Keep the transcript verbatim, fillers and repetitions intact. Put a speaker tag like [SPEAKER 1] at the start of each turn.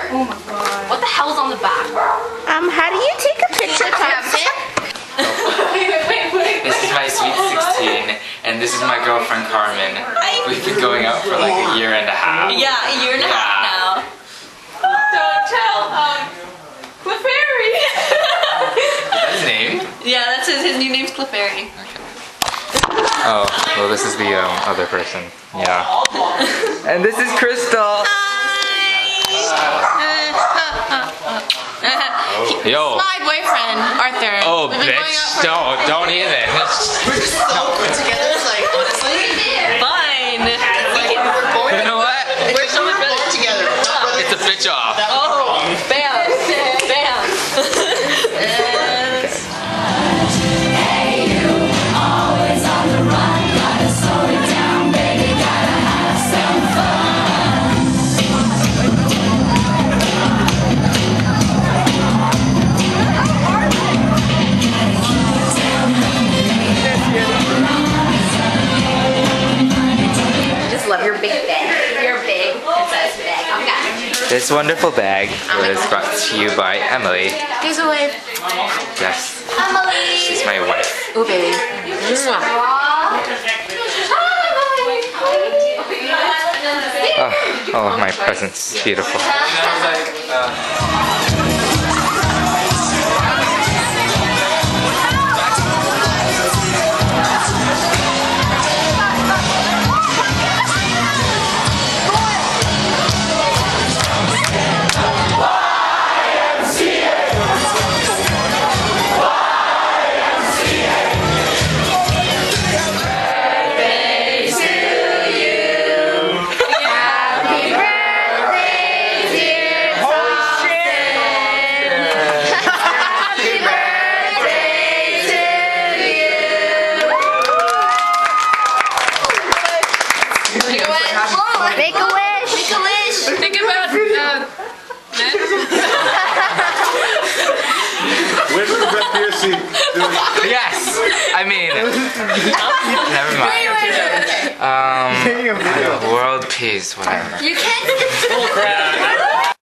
[SPEAKER 1] Oh my god.
[SPEAKER 2] What the hell's on the back?
[SPEAKER 3] Um, how do you take a picture, Thompson?
[SPEAKER 1] Wait, wait, wait.
[SPEAKER 4] This is my sweet sixteen, and this is my girlfriend Carmen. We've been going out for like a year and a half.
[SPEAKER 2] Yeah, a year and a
[SPEAKER 4] Yeah.
[SPEAKER 2] half now.
[SPEAKER 1] Don't tell, um, Clefairy.
[SPEAKER 4] That's his name?
[SPEAKER 2] Yeah, that's his, his new name's Clefairy.
[SPEAKER 4] Oh, well this is the um, other person. Yeah. And this is Crystal. Yo.
[SPEAKER 2] My boyfriend, Arthur.
[SPEAKER 4] Oh,
[SPEAKER 2] We've been going
[SPEAKER 4] bitch.
[SPEAKER 2] out for-
[SPEAKER 4] Don't, don't even.
[SPEAKER 5] We're so put together, like, honestly.
[SPEAKER 2] Fine.
[SPEAKER 4] You know what?
[SPEAKER 5] We're so much better together.
[SPEAKER 4] It's a bitch off.
[SPEAKER 2] Oh, bam, bam. Yes.
[SPEAKER 3] Love your big bag. Your big princess bag. Okay.
[SPEAKER 4] This wonderful bag was brought to you by Emily.
[SPEAKER 3] Here's a wave.
[SPEAKER 4] Yes,
[SPEAKER 3] Emily.
[SPEAKER 4] she's my wife.
[SPEAKER 3] Ooh, baby.
[SPEAKER 4] Oh, oh my presents. Beautiful.
[SPEAKER 3] Make a wish.
[SPEAKER 2] Make a wish.
[SPEAKER 1] Think about, uh,
[SPEAKER 6] Where's the back of your seat?
[SPEAKER 4] Yes! I mean, never mind. Um, world peace, whatever.
[SPEAKER 2] You can't.